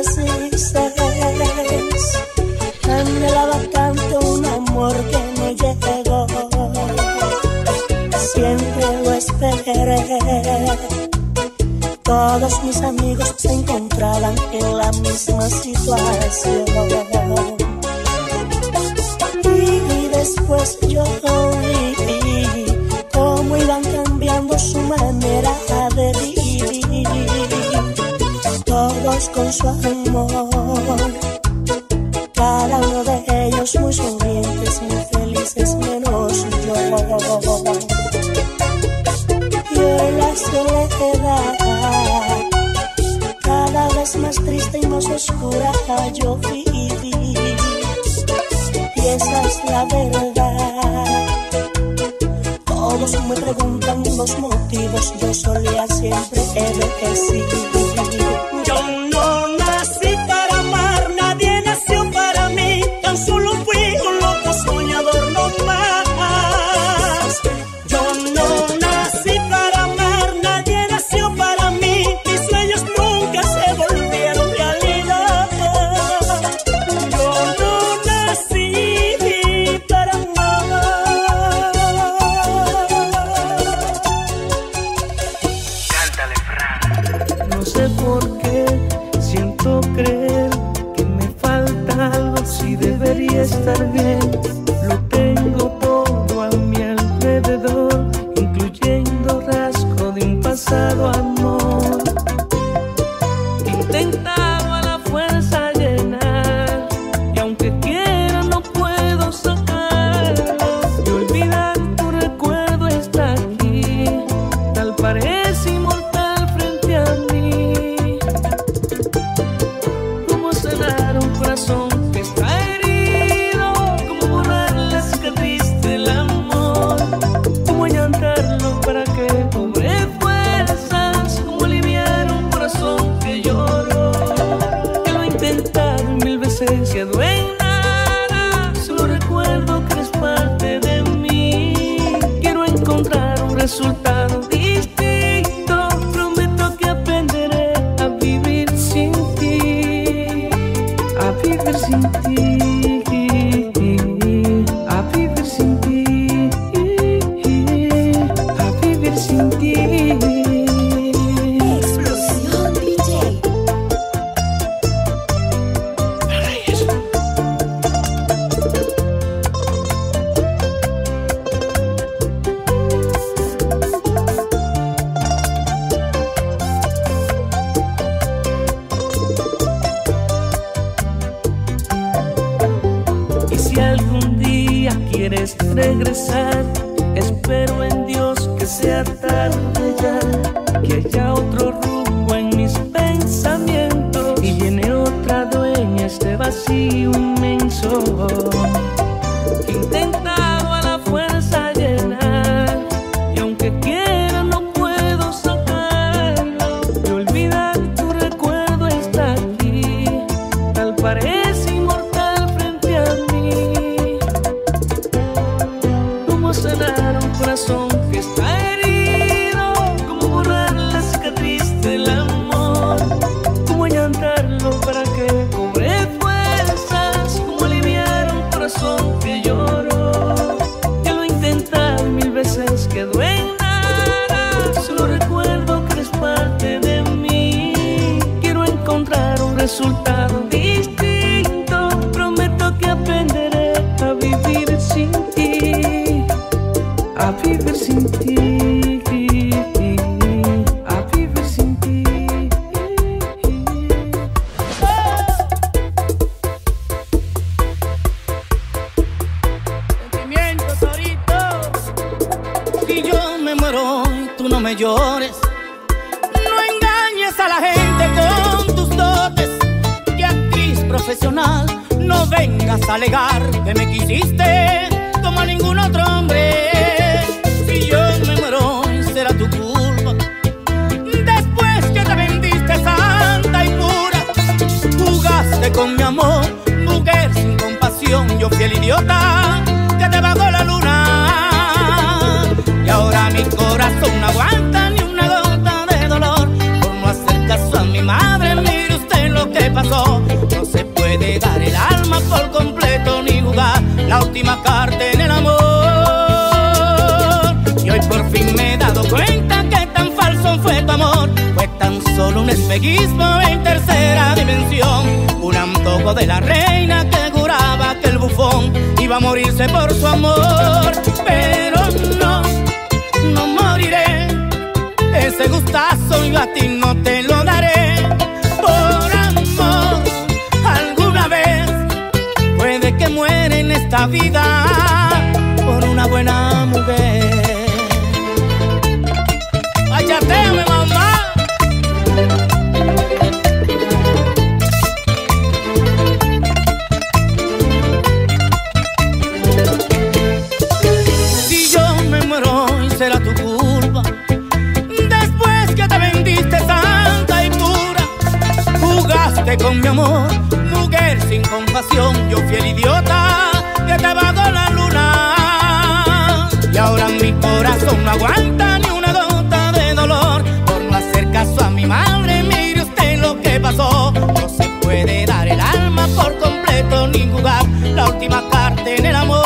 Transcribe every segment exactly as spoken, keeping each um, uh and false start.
dieciséis anhelaba tanto un amor que me llegó, siempre lo esperé. Todos mis amigos se encontraban en la misma situación, y después yo vi cómo iban cambiando su manera de vivir, todos con su amor, cada uno de ellos muy sonrientes, muy felices, menos yo. Y en la soledad, cada vez más triste y más oscura, yo viví, y esa es la verdad. Todos me preguntan los motivos, yo solía siempre decir: yo no nací para amar, nadie nació para mí, tan solo fui un loco soñador no más. Yo no nací para amar, nadie nació para mí, mis sueños nunca se volvieron realidad. Yo no nací para amar. Cántale, Fran. No sé por qué siento creer que me falta algo, si debería estar bien. Lo tengo todo a mi alrededor, incluyendo rastro de un pasado amor. He intentado a la fuerza llenar, y aunque quiera no puedo sacarlo. Y olvidar tu recuerdo está aquí, tal parece inmortal frente a mí. Cómo sanar un corazón que está herido, cómo borrar la cicatriz del amor, cómo allantarlo para que cobre fuerzas, cómo aliviar un corazón que lloró. Que lo he intentado mil veces, quedó en nada, solo recuerdo que eres parte de mí. Quiero encontrar un resultado distinto, prometo que aprenderé a vivir sin ti, a vivir sin ti, a vivir sin ti, a vivir sin ti. Explosión D J. Y si algún día quieres regresar, espero en Dios que sea tarde ya, que haya otro rumbo en mis pensamientos y llene otra dueña este vacío inmenso. He intentado a la fuerza llenar, y aunque quiera no puedo sacarlo. Y olvidar tu recuerdo está aquí, tal parece inmortal frente a mí. Cómo sanar un corazón que está herido, cómo borrar la cicatriz del amor, cómo allantarlo para que cobre fuerzas, cómo aliviar un corazón que lloró. Ya lo he intentado mil veces, quedó en nada, solo recuerdo que eres parte de mí. Quiero encontrar un resultado distinto, prometo que aprenderé a vivir sin ti, a vivir sin ti, a vivir sin ti. Sentimientos, Torito. Y yo me muero y tú no me llores. No engañes a la gente con tus dotes, que actriz profesional. No vengas a alegar que me quisiste como a ningún otro hombre. Si yo me muero será tu culpa, después que te vendiste santa y pura. Jugaste con mi amor, mujer sin compasión. Yo fui el idiota que te bajó la luna, y ahora mi corazón no aguanta ni una gota de dolor por no hacer caso a mi madre. Mire usted lo que pasó. un espejismo en tercera dimensión, un antojo de la reina que juraba que el bufón iba a morirse por su amor. Pero no, no moriré, ese gustazo yo a ti no te lo daré. Por amor, alguna vez puede que muera en esta vida por una buena mujer. ¡Ayateame, mamá! Si yo me muero hoy será tu culpa, después que te vendiste santa y pura. Jugaste con mi amor, mujer sin compasión, yo fiel idiota que te vagó la luna. Y ahora mi corazón no aguanta ni una gota de dolor por no hacer caso a mi madre. Mire usted lo que pasó. No se puede dar el alma por completo ni jugar la última carta en el amor.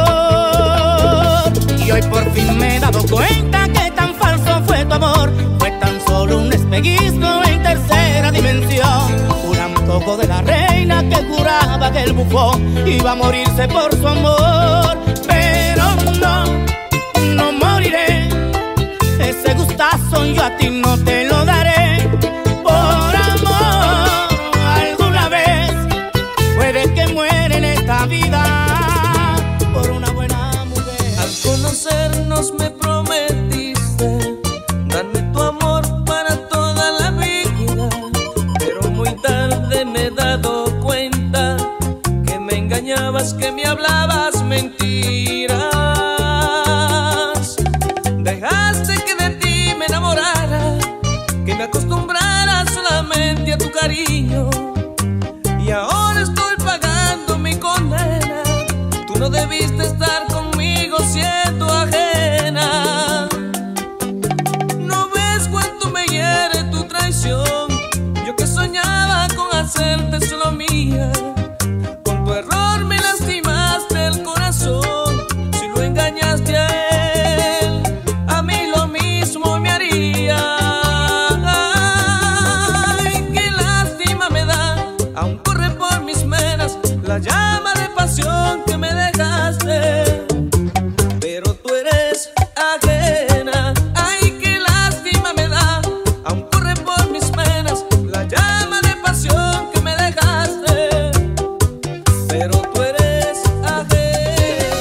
Y hoy por fin me he dado cuenta que tan falso fue tu amor. Fue tan solo un espejismo en tercera dimensión, un antojo de la reina que juraba que el bufón iba a morirse por su amor. Pero no, no moriré, ese gustazo yo a ti no te lo daré. Por amor, alguna vez puede que muera en esta vida por una buena mujer. Al conocernos me prometiste darme tu amor para toda la vida, pero muy tarde me he dado cuenta que me engañabas, que me hablabas mentiras. Dejaste que de ti me enamorara, que me acostumbrara solamente a tu cariño, y ahora estoy pagando mi condena. Tú no debiste estar conmigo siendo ajena. ¿No ves cuánto me hiere tu traición? Yo que soñaba con hacerte solo mía. Con tu error me lastimaste el corazón. Si lo engañaste a él, a mí lo mismo me haría. Ay, qué lástima me da, aún corre por mis venas la llama de pasión que me dejaste. Pero tú eres ajena. Ay, qué lástima me da, aún corre por mis venas la llama de pasión que me dejaste. Pero tú eres ajena.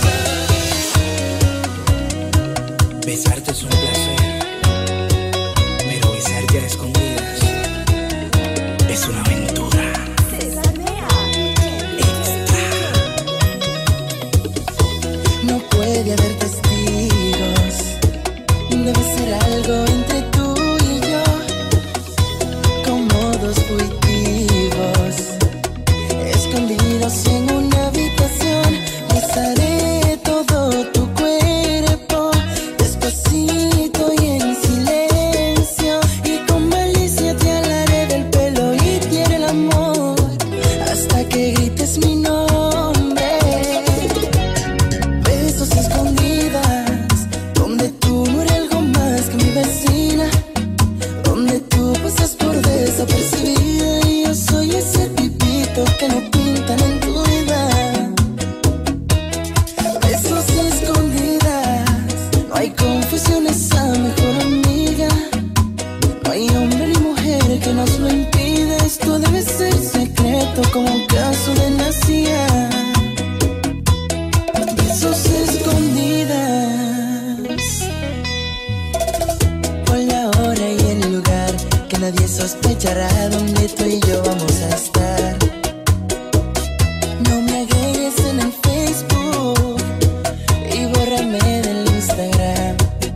Besarte es un placer, pero besarte a escondidas es una aventura extra. No puede haber testigos, debe ser algo entre tú y yo, como dos fugitivos, escondidos en una habitación. Besaré todo tu cuerpo, despacito y en silencio, y con malicia te alaré del pelo y te haré el amor hasta que grites mi nombre. Besos escondidas, donde tú no eres algo más que mi vecina, donde tú pasas por desapercibida y yo soy ese tipito que no pintan en tu vida. Besos escondidas, no hay confusiones a mejor amiga, no hay hombre ni mujer que nos lo impida. Esto debe ser secreto como un caso de la C I A. Besos escondidas, por la hora y el lugar, que nadie sospechará donde tú y yo vamos a estar. No me agregues en el Facebook y bórrame del Instagram.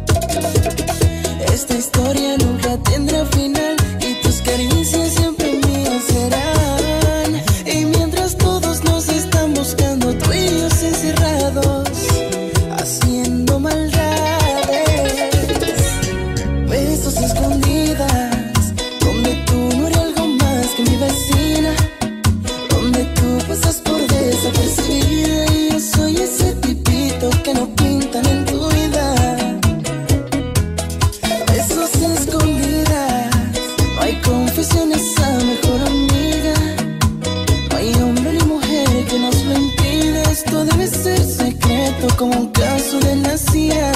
Esta historia nunca tendrá final y tus caricias siempre mías serán. Y mientras todos nos están buscando, tú y yo encerrados haciendo maldades. Besos escondidas, donde tú no eres algo más que mi vecina, donde tú pasas por desapercibida y yo soy ese tipito que no pintan en tu vida. Besos escondidas, no hay confusión. como un caso de la C I A.